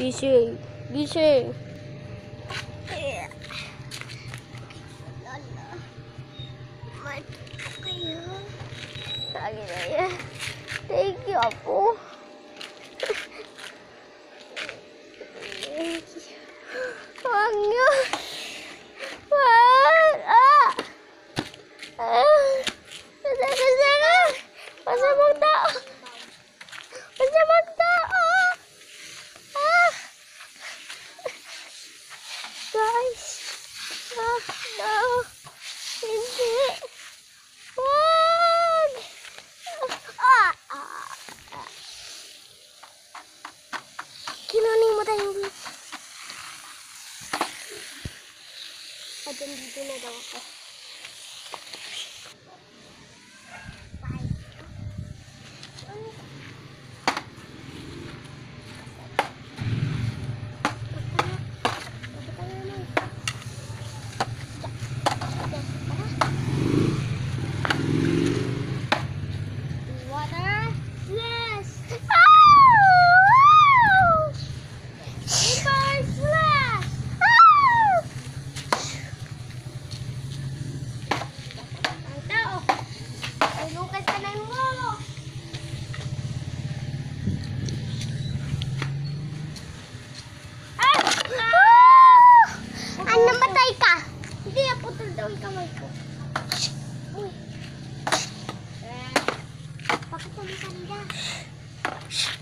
Gising. Gising. Lala. Kayo. Lagi na yan. Thank you, Apo. Thank you. Huwag niyo. Wag. Masama. Masamang tao. Masamang tao. Guys. No. Hindi. Wag. Kinunin mo tayo. Dito na daw ako. Namatay ka. Hindi, putol daw yung kamay ko. Bakit namatay ka?